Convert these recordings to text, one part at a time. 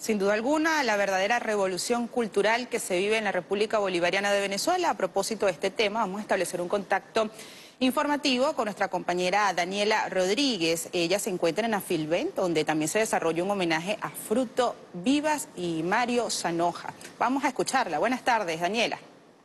Sin duda alguna, la verdadera revolución cultural que se vive en la República Bolivariana de Venezuela. A propósito de este tema, vamos a establecer un contacto informativo con nuestra compañera Daniela Rodríguez. Ella se encuentra en Afilben, donde también se desarrolla un homenaje a Fruto Vivas y Mario Zanoja. Vamos a escucharla. Buenas tardes, Daniela.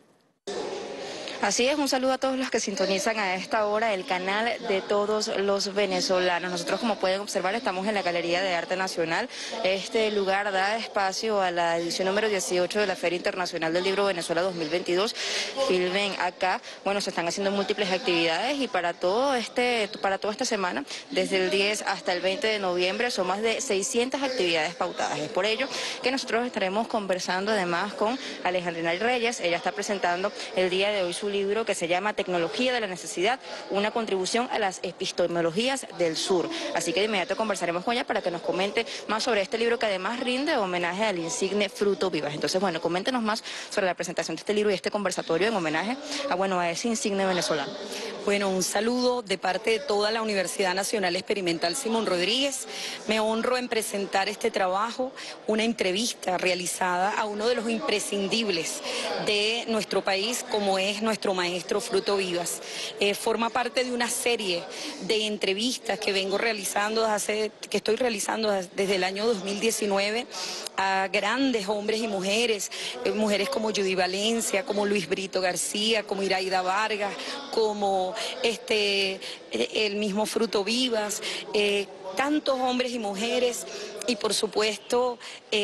Así es, un saludo a todos los que sintonizan a esta hora el canal de todos los venezolanos. Nosotros, como pueden observar, estamos en la Galería de Arte Nacional. Este lugar da espacio a la edición número 18 de la Feria Internacional del Libro Venezuela 2022. Filmen acá, bueno, se están haciendo múltiples actividades y para toda esta semana, desde el 10 hasta el 20 de noviembre, son más de 600 actividades pautadas. Es por ello que nosotros estaremos conversando además con Alejandrina Reyes. Ella está presentando el día de hoy su libro que se llama Tecnología de la Necesidad, una contribución a las epistemologías del sur. Así que de inmediato conversaremos con ella para que nos comente más sobre este libro que además rinde homenaje al insigne Fruto Vivas. Entonces, bueno, coméntenos más sobre la presentación de este libro y este conversatorio en homenaje a ese insigne venezolano. Bueno, un saludo de parte de toda la Universidad Nacional Experimental Simón Rodríguez. Me honro en presentar este trabajo, una entrevista realizada a uno de los imprescindibles de nuestro país, como es nuestro maestro Fruto Vivas. Forma parte de una serie de entrevistas que estoy realizando desde el año 2019 a grandes hombres y mujeres, mujeres como Judy Valencia, como Luis Brito García, como Iraida Vargas, como el mismo Fruto Vivas, tantos hombres y mujeres, y por supuesto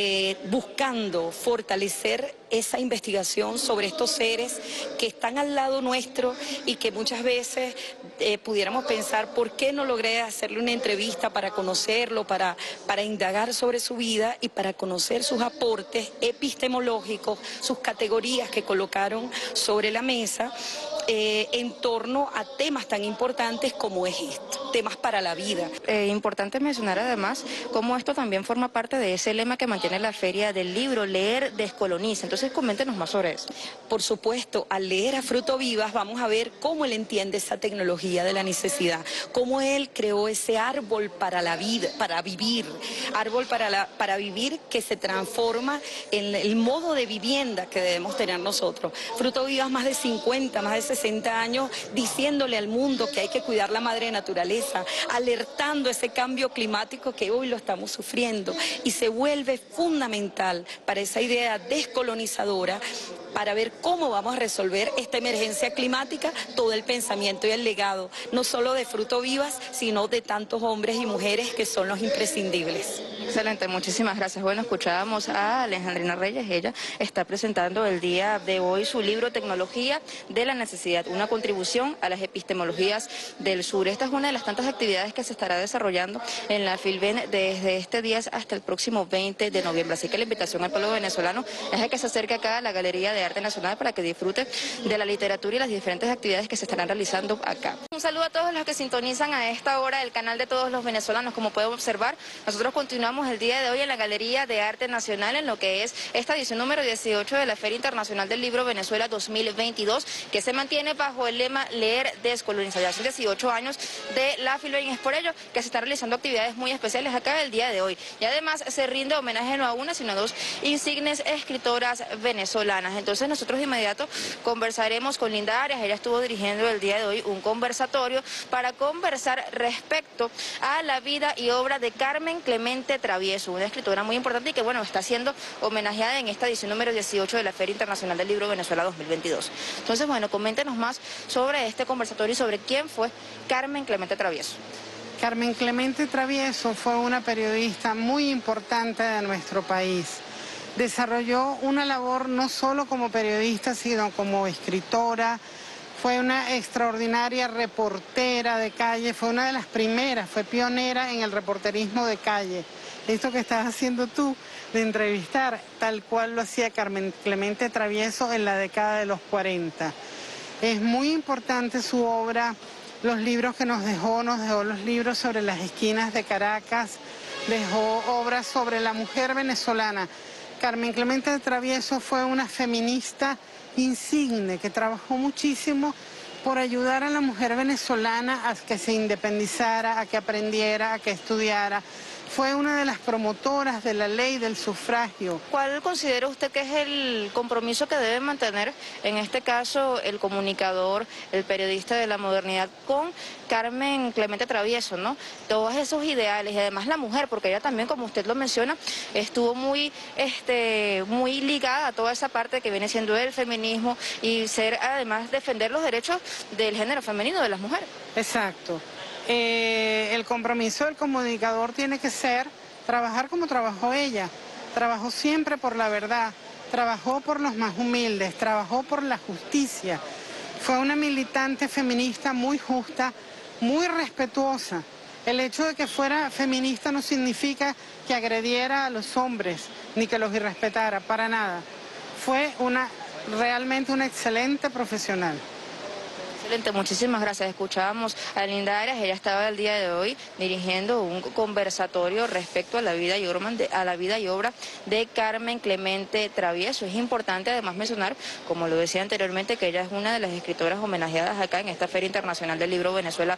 buscando fortalecer esa investigación sobre estos seres que están al lado nuestro y que muchas veces pudiéramos pensar por qué no logré hacerle una entrevista para conocerlo, para indagar sobre su vida y para conocer sus aportes epistemológicos, sus categorías que colocaron sobre la mesa en torno a temas tan importantes como es esto, temas para la vida. Importante mencionar además cómo esto también forma parte de ese lema que mantiene la Feria del Libro, leer descoloniza. Entonces coméntenos más sobre eso. Por supuesto, al leer a Fruto Vivas vamos a ver cómo él entiende esa tecnología de la necesidad, cómo él creó ese árbol para la vida, para vivir, árbol para vivir que se transforma en el modo de vivienda que debemos tener nosotros. Fruto Vivas más de 50, más de 60 años diciéndole al mundo que hay que cuidar la madre naturaleza, alertando ese cambio climático que hoy lo estamos sufriendo y se vuelve fundamental para esa idea descolonizadora para ver cómo vamos a resolver esta emergencia climática, todo el pensamiento y el legado, no solo de Fruto Vivas, sino de tantos hombres y mujeres que son los imprescindibles. Excelente, muchísimas gracias. Bueno, escuchábamos a Alejandrina Reyes. Ella está presentando el día de hoy su libro Tecnología de la Necesidad, una contribución a las epistemologías del sur. Esta es una de las tantas actividades que se estará desarrollando en la Filben desde este 10 hasta el próximo 20 de noviembre. Así que la invitación al pueblo venezolano es a que se acerque acá a la Galería de Arte Nacional para que disfrute de la literatura y las diferentes actividades que se estarán realizando acá. Un saludo a todos los que sintonizan a esta hora el canal de todos los venezolanos. Como pueden observar, nosotros continuamos el día de hoy en la Galería de Arte Nacional en lo que es esta edición número 18 de la Feria Internacional del Libro Venezuela 2022, que se mantiene bajo el lema Leer descoloniza. Ya son 18 años de la Filben, es por ello que se están realizando actividades muy especiales acá el día de hoy. Y además se rinde homenaje no a una, sino a dos insignes escritoras venezolanas. Entonces nosotros de inmediato conversaremos con Linda Arias. Ella estuvo dirigiendo el día de hoy un conversatorio para conversar respecto a la vida y obra de Carmen Clemente Travieso, una escritora muy importante y que, bueno, está siendo homenajeada en esta edición número 18 de la Feria Internacional del Libro Venezuela 2022. Entonces, bueno, coméntenos más sobre este conversatorio y sobre quién fue Carmen Clemente Travieso. Carmen Clemente Travieso fue una periodista muy importante de nuestro país. Desarrolló una labor no solo como periodista, sino como escritora. Fue una extraordinaria reportera de calle, fue una de las primeras, fue pionera en el reporterismo de calle. Esto que estás haciendo tú, de entrevistar, tal cual lo hacía Carmen Clemente Travieso en la década de los 40. Es muy importante su obra, los libros que nos dejó los libros sobre las esquinas de Caracas, dejó obras sobre la mujer venezolana. Carmen Clemente Travieso fue una feminista insigne que trabajó muchísimo por ayudar a la mujer venezolana a que se independizara, a que aprendiera, a que estudiara. fue una de las promotoras de la ley del sufragio. ¿Cuál considera usted que es el compromiso que debe mantener, en este caso, el comunicador, el periodista de la modernidad con Carmen Clemente Travieso, ¿no? Todos esos ideales, y además la mujer, porque ella también, como usted lo menciona, estuvo muy ligada a toda esa parte que viene siendo el feminismo y ser, además, defender los derechos del género femenino, de las mujeres. Exacto. El compromiso del comunicador tiene que ser trabajar como trabajó ella. Trabajó siempre por la verdad, trabajó por los más humildes, trabajó por la justicia. Fue una militante feminista muy justa, muy respetuosa. El hecho de que fuera feminista no significa que agrediera a los hombres ni que los irrespetara, para nada. Fue realmente una excelente profesional. Excelente, muchísimas gracias. Escuchábamos a Linda Arias, ella estaba el día de hoy dirigiendo un conversatorio respecto a la vida y obra de Carmen Clemente Travieso. Es importante además mencionar, como lo decía anteriormente, que ella es una de las escritoras homenajeadas acá en esta Feria Internacional del Libro Venezuela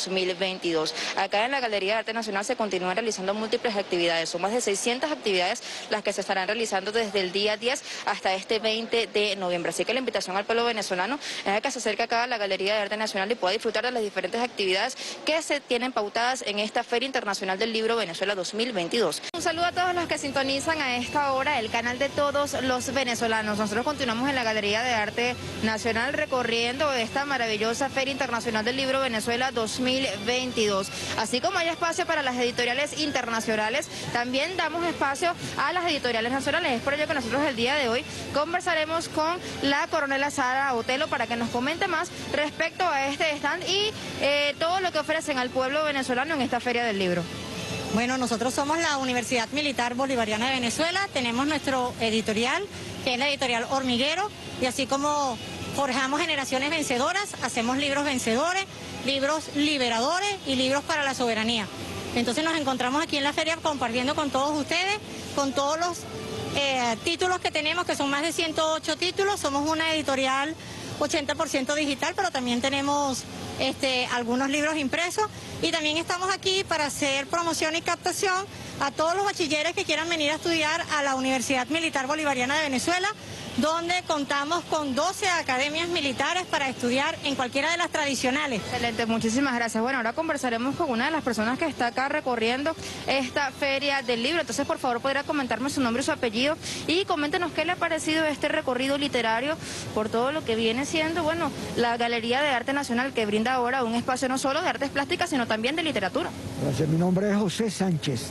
2022. Acá en la Galería de Arte Nacional se continúan realizando múltiples actividades, son más de 600 actividades las que se estarán realizando desde el día 10 hasta este 20 de noviembre. Así que la invitación al pueblo venezolano es a que se acerque acá a la Galería de Arte Nacional y pueda disfrutar de las diferentes actividades que se tienen pautadas en esta Feria Internacional del Libro Venezuela 2022. Un saludo a todos los que sintonizan a esta hora el canal de todos los venezolanos. Nosotros continuamos en la Galería de Arte Nacional recorriendo esta maravillosa Feria Internacional del Libro Venezuela 2022. Así como hay espacio para las editoriales internacionales, también damos espacio a las editoriales nacionales. Es por ello que nosotros el día de hoy conversaremos con la coronela Sara Otelo para que nos comente más respecto a este stand y todo lo que ofrecen al pueblo venezolano en esta Feria del Libro. Bueno, nosotros somos la Universidad Militar Bolivariana de Venezuela, tenemos nuestro editorial, que es la editorial Hormiguero, y así como forjamos generaciones vencedoras, hacemos libros vencedores, libros liberadores y libros para la soberanía. Entonces nos encontramos aquí en la feria compartiendo con todos ustedes, con todos los títulos que tenemos, que son más de 108 títulos. Somos una editorial 80% digital, pero también tenemos algunos libros impresos, y también estamos aquí para hacer promoción y captación a todos los bachilleres que quieran venir a estudiar a la Universidad Militar Bolivariana de Venezuela, donde contamos con 12 academias militares para estudiar en cualquiera de las tradicionales. Excelente, muchísimas gracias. Bueno, ahora conversaremos con una de las personas que está acá recorriendo esta Feria del Libro. Entonces, por favor, podrá comentarme su nombre y su apellido y coméntenos qué le ha parecido este recorrido literario por todo lo que viene siendo, bueno, la Galería de Arte Nacional, que brinda ahora un espacio no solo de artes plásticas, sino también de literatura. Gracias, mi nombre es José Sánchez.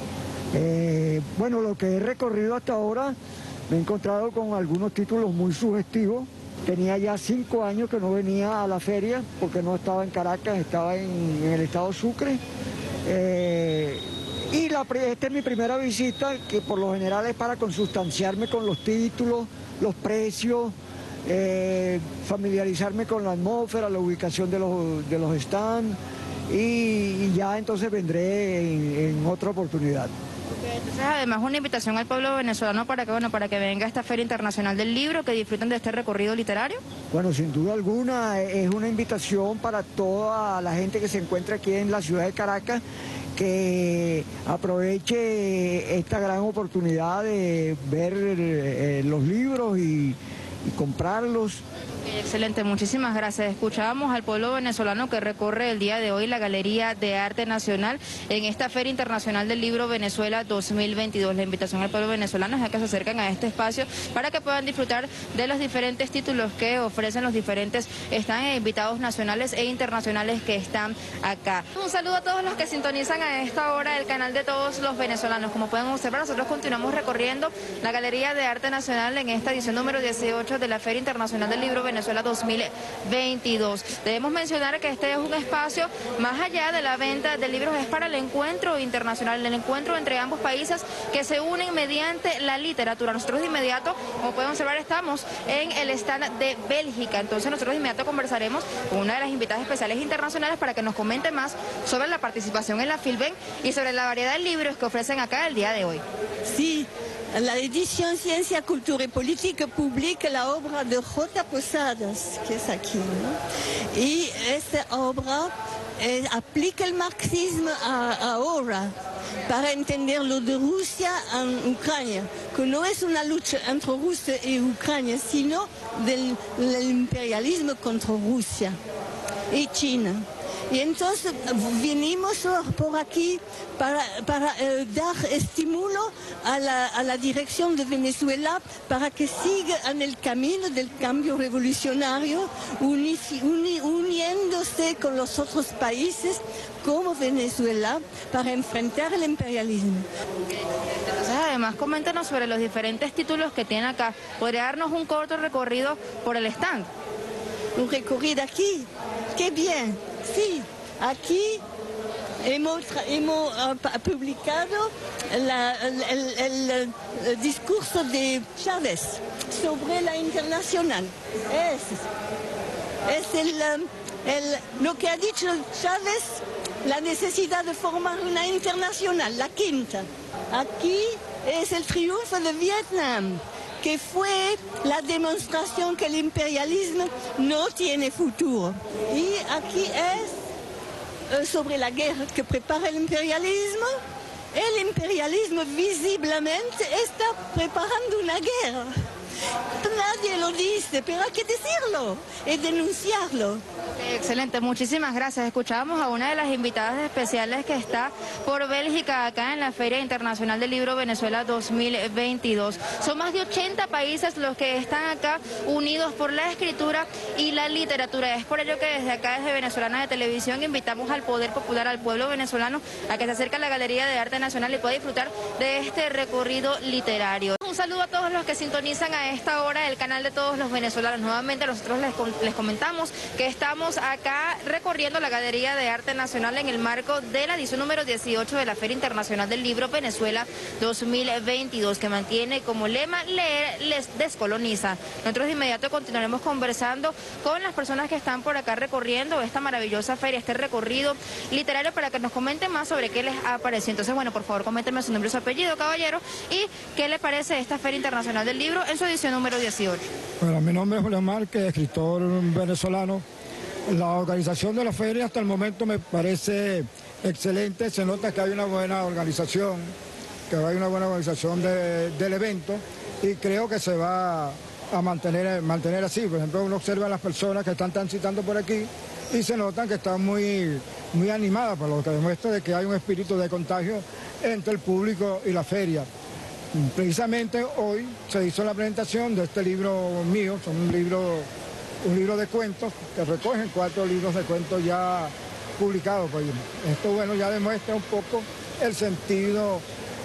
Bueno, lo que he recorrido hasta ahora, me he encontrado con algunos títulos muy sugestivos. Tenía ya 5 años que no venía a la feria porque no estaba en Caracas, estaba en el estado Sucre. Esta es mi primera visita, que por lo general es para consustanciarme con los títulos, los precios, familiarizarme con la atmósfera, la ubicación de los stands, y ya entonces vendré en otra oportunidad. Entonces, además, una invitación al pueblo venezolano para que venga a esta Feria Internacional del Libro, que disfruten de este recorrido literario. Bueno, sin duda alguna es una invitación para toda la gente que se encuentra aquí en la ciudad de Caracas, que aproveche esta gran oportunidad de ver los libros y comprarlos. Excelente, muchísimas gracias. Escuchábamos al pueblo venezolano que recorre el día de hoy la Galería de Arte Nacional en esta Feria Internacional del Libro Venezuela 2022. La invitación al pueblo venezolano es a que se acerquen a este espacio para que puedan disfrutar de los diferentes títulos que ofrecen los diferentes invitados nacionales e internacionales que están acá. Un saludo a todos los que sintonizan a esta hora el canal de todos los venezolanos. Como pueden observar, nosotros continuamos recorriendo la Galería de Arte Nacional en esta edición número 18 de la Feria Internacional del Libro Venezuela 2022. Debemos mencionar que este es un espacio, más allá de la venta de libros, es para el encuentro internacional, el encuentro entre ambos países que se unen mediante la literatura. Nosotros de inmediato, como pueden observar, estamos en el stand de Bélgica. Entonces nosotros de inmediato conversaremos con una de las invitadas especiales internacionales para que nos comente más sobre la participación en la Filben y sobre la variedad de libros que ofrecen acá el día de hoy. Sí. La edición Ciencia, Cultura y Política publica la obra de J. Posadas, que es aquí, ¿no? Y esta obra aplica el marxismo ahora para entender lo de Rusia en Ucrania, que no es una lucha entre Rusia y Ucrania, sino del imperialismo contra Rusia y China. Y entonces vinimos por aquí para dar estímulo a la dirección de Venezuela para que siga en el camino del cambio revolucionario, uniéndose con los otros países como Venezuela para enfrentar el imperialismo. Entonces, además, coméntanos sobre los diferentes títulos que tiene acá. ¿Podría darnos un corto recorrido por el stand? Un recorrido aquí, qué bien, sí, aquí hemos publicado el discurso de Chávez sobre la internacional. Es lo que ha dicho Chávez, la necesidad de formar una internacional, la quinta. Aquí es el triunfo de Vietnam, que fue la demostración que el imperialismo no tiene futuro. Y aquí es sobre la guerra que prepara el imperialismo. El imperialismo visiblemente está preparando una guerra. Nadie lo dice, pero hay que decirlo y denunciarlo. Excelente, muchísimas gracias. Escuchábamos a una de las invitadas especiales que está por Bélgica acá en la Feria Internacional del Libro Venezuela 2022. Son más de 80 países los que están acá unidos por la escritura y la literatura. Es por ello que desde acá, desde Venezolana de Televisión, invitamos al poder popular, al pueblo venezolano, a que se acerque a la Galería de Arte Nacional y pueda disfrutar de este recorrido literario. Un saludo a todos los que sintonizan a esta hora el canal de todos los venezolanos. Nuevamente nosotros les comentamos que estamos acá recorriendo la Galería de Arte Nacional en el marco de la edición número 18 de la Feria Internacional del Libro Venezuela 2022, que mantiene como lema leer les descoloniza. Nosotros de inmediato continuaremos conversando con las personas que están por acá recorriendo esta maravillosa feria, este recorrido literario, para que nos comenten más sobre qué les ha parecido. Entonces, bueno, por favor, coméntenme su nombre y su apellido, caballero, y qué le parece esta Feria Internacional del Libro en su edición número 18. Bueno, mi nombre es Julián Márquez, escritor venezolano. La organización de la feria hasta el momento me parece excelente. Se nota que hay una buena organización, del evento, y creo que se va a mantener así. Por ejemplo, uno observa a las personas que están transitando por aquí y se notan que están muy animadas, por lo que demuestra de que hay un espíritu de contagio entre el público y la feria. Precisamente hoy se hizo la presentación de este libro mío, son un libro de cuentos que recogen 4 libros de cuentos ya publicados. Pues esto, bueno, ya demuestra un poco el sentido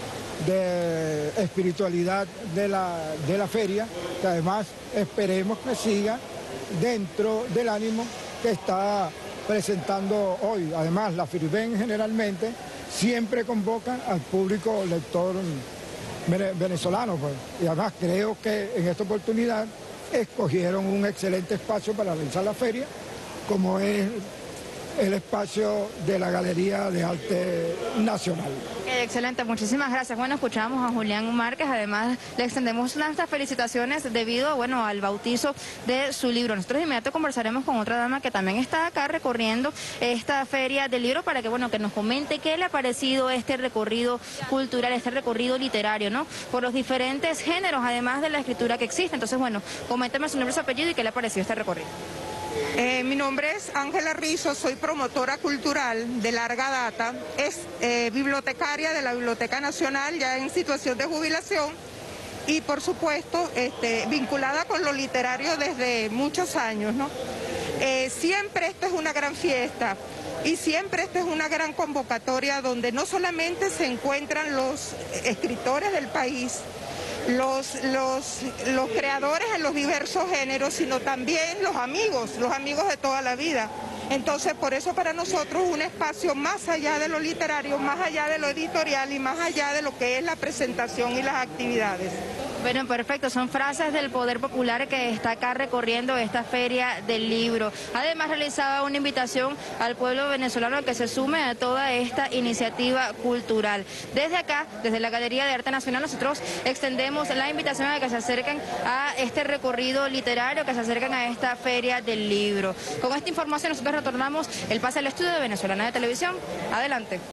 de espiritualidad de la feria, que además esperemos que siga dentro del ánimo que está presentando hoy. Además, la FIRVEN generalmente siempre convoca al público lector venezolano, pues. Y además creo que en esta oportunidad escogieron un excelente espacio para realizar la feria, como es el espacio de la Galería de Arte Nacional. Excelente, muchísimas gracias. Bueno, escuchamos a Julián Márquez, además le extendemos nuestras felicitaciones debido, bueno, al bautizo de su libro. Nosotros de inmediato conversaremos con otra dama que también está acá recorriendo esta feria del libro para que, bueno, que nos comente qué le ha parecido este recorrido cultural, este recorrido literario, ¿no? Por los diferentes géneros, además de la escritura que existe. Entonces, bueno, coménteme su nombre y su apellido y qué le ha parecido este recorrido. Mi nombre es Ángela Rizzo, soy promotora cultural de larga data, es bibliotecaria de la Biblioteca Nacional, ya en situación de jubilación, y por supuesto vinculada con lo literario desde muchos años, ¿no? Siempre esta es una gran fiesta y siempre esta es una gran convocatoria donde no solamente se encuentran los escritores del país, los creadores en los diversos géneros, sino también los amigos de toda la vida. Entonces, por eso para nosotros un espacio más allá de lo literario, más allá de lo editorial y más allá de lo que es la presentación y las actividades. Bueno, perfecto, son frases del poder popular que está acá recorriendo esta feria del libro. Además realizaba una invitación al pueblo venezolano a que se sume a toda esta iniciativa cultural. Desde acá, desde la Galería de Arte Nacional, nosotros extendemos la invitación a que se acerquen a este recorrido literario, que se acerquen a esta feria del libro. Con esta información nosotros retornamos el pase al estudio de Venezolana de Televisión. Adelante.